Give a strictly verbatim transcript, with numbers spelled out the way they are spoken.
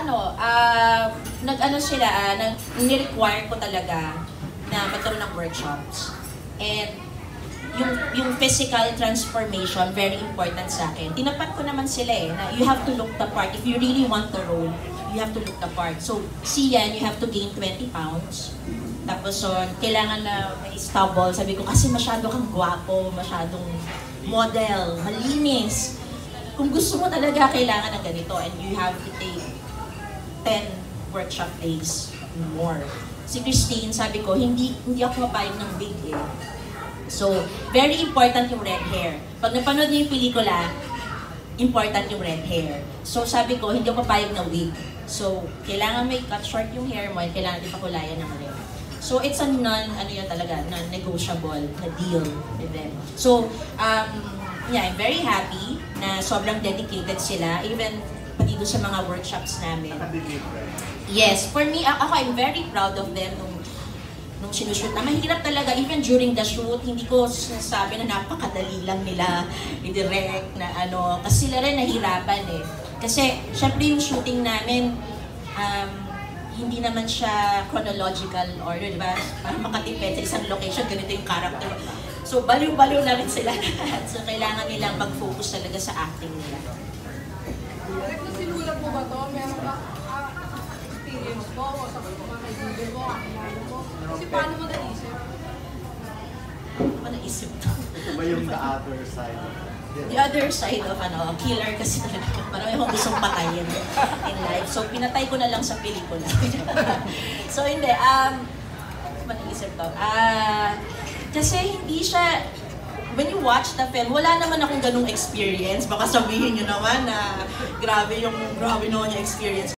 ano, uh, nag-ano sila, uh, nag, ni-require ko talaga na magkaroon ng workshops. And yung, yung physical transformation, very important sa akin. Tinapat ko naman sila eh, na you have to look the part. If you really want the role, you have to look the part. So, Sian, you have to gain twenty pounds. Tapos, so, kailangan na may stubble. Sabi ko, kasi masyado kang gwapo, masyadong model, malinis. Kung gusto mo talaga, kailangan ng ganito. And you have to take ten workshop days more. Si Christine, sabi ko, hindi, hindi ako mapayag ng wig eh. So, very important yung red hair. Pag napanood niyo yung pelikula, important yung red hair. So, sabi ko, hindi ako mapayag ng wig. So, kailangan may cut short yung hair mo, and kailangan ipakulayan ng red. So, it's a non, ano yun talaga, non-negotiable na deal with them. So, um, yeah, I'm very happy na sobrang dedicated sila, even pati doon sa mga workshops namin. Yes, for me, ako, I'm very proud of them nung, nung sinushoot na. Mahirap talaga, even during the shoot, hindi ko sinasabi na napakadali lang nila i-direct na ano, kasi sila rin nahirapan eh. Kasi, syempre yung shooting namin, um, hindi naman siya chronological order, di ba? Para makatipid sa isang location, ganito yung character. So, baliw-baliw na rin sila. So, kailangan nilang mag-focus talaga sa acting nila. Direct na sinulat mo ba ito? Meron ka experience mo o sa mga kaibigan mo, kakilala mo? Kasi paano mo naisip? Ano mo naisip to? Ito ba yung the other side? The other side of ano, killer kasi talaga. Marami akong gustong patayin in life. So, pinatay ko na lang sa pelikula. So, hindi. Um, ano ba naisip to? Ah, uh, kasi hindi siya, when you watch the film, wala naman akong ganung experience. Baka sabihin nyo naman na grabe yung, grabe naman yung experience.